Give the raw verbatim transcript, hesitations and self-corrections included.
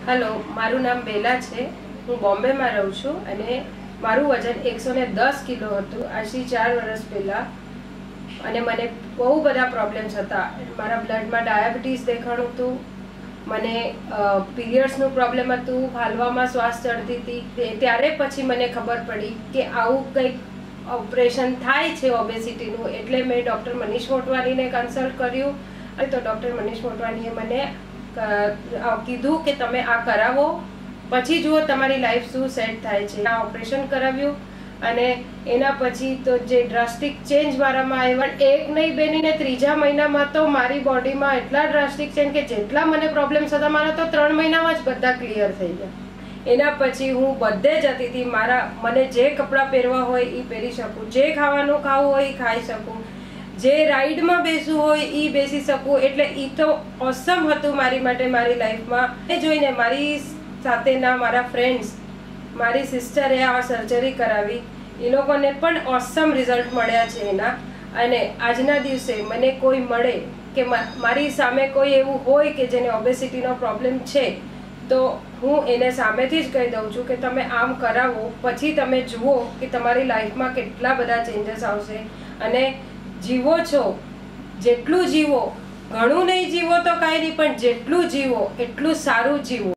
Hello, मारू नाम बेला है। हूँ बॉम्बे में रहूँ छूँ अने मारू वजन एक सौ दस किलो हतुं आजथी चार वर्ष पहला। अने मने बहु बधा प्रॉब्लम्स हता। मारा ब्लड में डायाबिटीज देखाणुं हतुं, मने पीरियड्सनुं प्रॉब्लम हतुं, हालवामां श्वास चढ़ती थी। त्यारे पछी मने खबर पड़ी कि आवुं कंईक ऑपरेशन थाय छे ओबेसिटीनुं। एटले मैं डॉक्टर मनीष मोटवानीने कन्सल्ट कर्युं तो डॉक्टर मनीष मोटवानीए मने कीधुं कि तमे आ करावो, पछी जुओ तमारी लाइफ शुं सेट थाय छे। आ ऑपरेशन कराव्युं अने एना पछी तो जे ड्रास्टिक चेन्ज मारामां आव्या। एक नहीं बे नहीं ने त्रीजा महीनामां तो मारी बॉडीमां एटला ड्रास्टिक चेन्ज के जेटला मने प्रॉब्लेम्स हता मारा तो त्रण महीनामां ज बधा क्लियर थई गया। एना पछी हूँ बधे जती थी। मारा मने जे कपड़ा पहेरवा होय ई पहेरी शकूं, जे खावानुं खावुं होय ई खाई शकूं, जे राइड में बेसવું હોય ई बेसी सकूं। एटले ई तो ऑसम हतुं मारी माटे मारी लाइफमां। ए जोईने मारी साथेना मारा फ्रेंड्स, मारी सिस्टरे आ सर्जरी करावी, ए लोकोने पण ऑसम रिजल्ट मळ्या छे एना। अने आजना दिवसे मने कोई मळे के मारी सामे कोई एवुं होय के जेने ओबेसिटीनो प्रॉब्लम छे तो हूँ एने सामेथी ज कही दઉં છું કે તમે આમ કરાવો, પછી તમે જુઓ કે તમારી લાઈફમાં કેટલા બધા ચેન્જીસ આવશે। અને जीवो छो जेटलू जीवो, घणुं नहीं जीवो तो काई नहीं, पण जेटलू जीवो एटलू सारू जीवो।